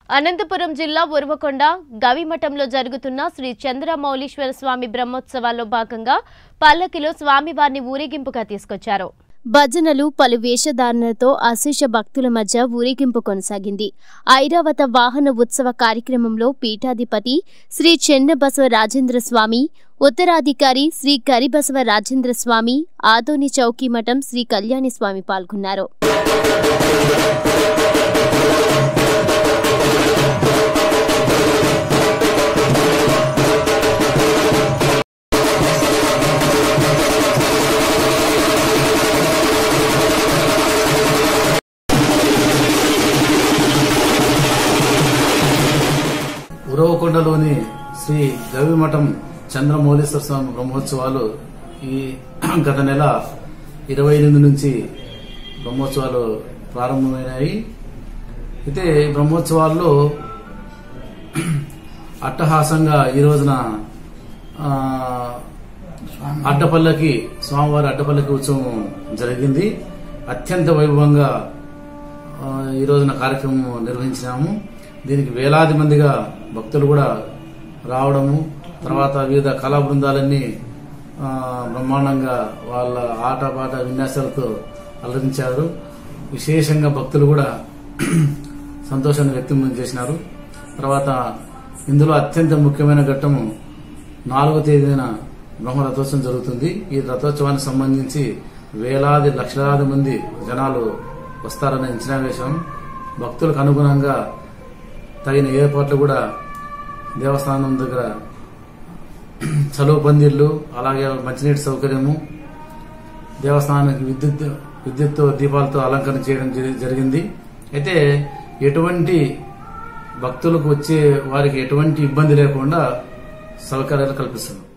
అనంతపురం జిల్లా ఉరవకొండ గవిమఠంలో జరుగుతున్న శ్రీ చంద్రమౌళీశ్వర స్వామి బ్రహ్మోత్సవాల్లో భాగంగా పల్లకిలో స్వామివారిని ఊరేగింపుగా తీసుకొచ్చారు. భజనలు, పలు వేషధారణలతో అశేష భక్తుల మధ్య ఊరేగింపు కొనసాగింది. ఐరావత వాహన ఉత్సవ కార్యక్రమంలో పీఠాధిపతి శ్రీ చెన్నబసవ రాజేంద్ర స్వామి, ఉత్తరాధికారి శ్రీ కరిబసవ రాజేంద్ర స్వామి, ఆదోని చౌకీ మఠం శ్రీ కళ్యాణి స్వామి పాల్గొన్నారు. ఉరవకొండలోని శ్రీ గవిమఠం చంద్రమౌళీశ్వర స్వామి బ్రహ్మోత్సవాలు ఈ గత నెల 28 నుంచి బ్రహ్మోత్సవాలు ప్రారంభమైనాయి. అయితే బ్రహ్మోత్సవాల్లో అట్టహాసంగా ఈ రోజున స్వామివారి అడ్డపల్లకి ఉత్సవం జరిగింది. అత్యంత వైభవంగా ఈ రోజున కార్యక్రమం నిర్వహించినాము. దీనికి వేలాది మందిగా భక్తులు కూడా రావడము, తర్వాత వివిధ కళా బృందాలన్నీ బ్రహ్మాండంగా వాళ్ళ ఆటపాట విన్యాసాలతో అలరించారు. విశేషంగా భక్తులు కూడా సంతోషాన్ని వ్యక్తం చేసినారు. తర్వాత ఇందులో అత్యంత ముఖ్యమైన ఘట్టము 4వ తేదీన బ్రహ్మ రథోత్సవం జరుగుతుంది. ఈ రథోత్సవానికి సంబంధించి వేలాది లక్షలాది మంది జనాలు వస్తారన్న అంచనా వేశాం. భక్తులకు అనుగుణంగా తగిన ఏర్పాట్లు కూడా దేవస్థానం దగ్గర చలువ పందిళ్లు, అలాగే మంచినీటి సౌకర్యము, దేవస్థానానికి విద్యుత్ దీపాలతో అలంకరణ చేయడం జరిగింది. అయితే ఎటువంటి భక్తులకు వచ్చే వారికి ఎటువంటి ఇబ్బంది లేకుండా సౌకర్యాలు కల్పిస్తున్నాం.